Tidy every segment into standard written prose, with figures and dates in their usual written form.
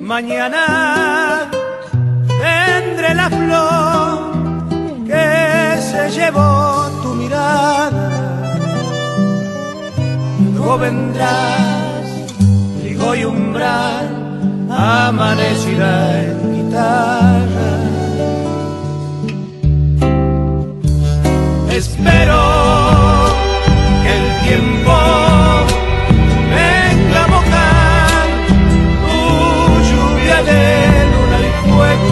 Mañana tendré la flor que se llevó tu mirada. Luego vendrás, trigo y umbral, amanecida en guitarra. Espero que el tiempo venga a mojar tu lluvia de luna y fuego,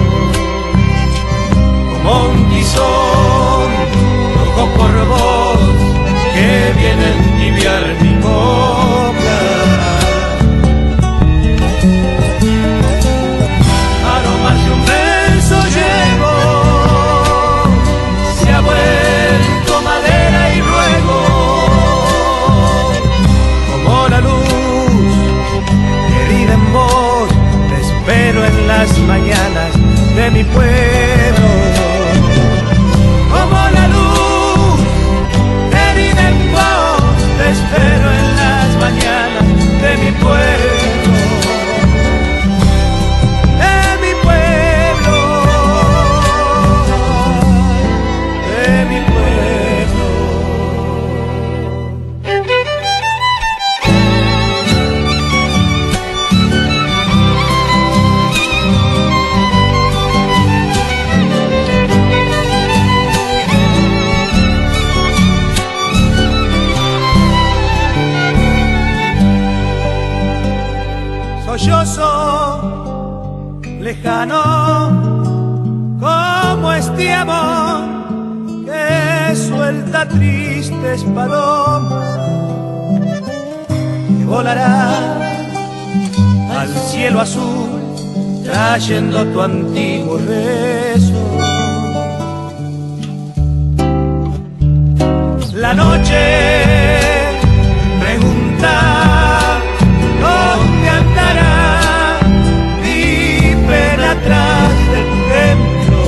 como un tizón loco por vos que viene a entibiar mi boca. Aromas de un beso llevo, se ha vuelto madera y ruego, como la luz querida en vos, te espero en las mañanas de mi pueblo. Como la luz querida en vos, te espero en las mañanas de mi pueblo. De mi pueblo, de mi pueblo. Sollozo, lejano, como este amor que suelta tristes palomas, que volará al cielo azul trayendo tu antiguo rezo. La noche pregunta ¿dónde andará mi pena atrás de tu templo?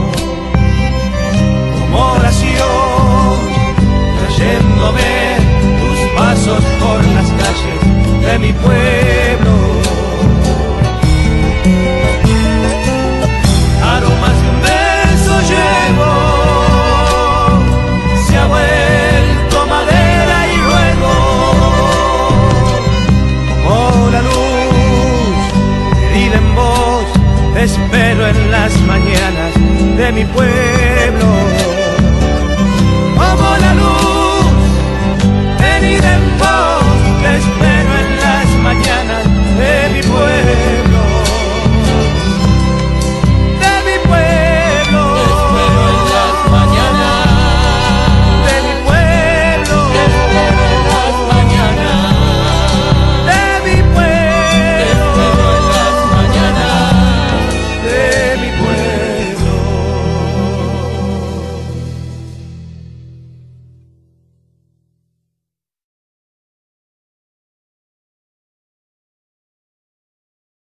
Como oración, trayéndome tus pasos por las calles de mi pueblo. Aromas de un beso llevo, se ha vuelto madera y ruego, como la luz querida en vos, te espero en las mañanas de mi pueblo.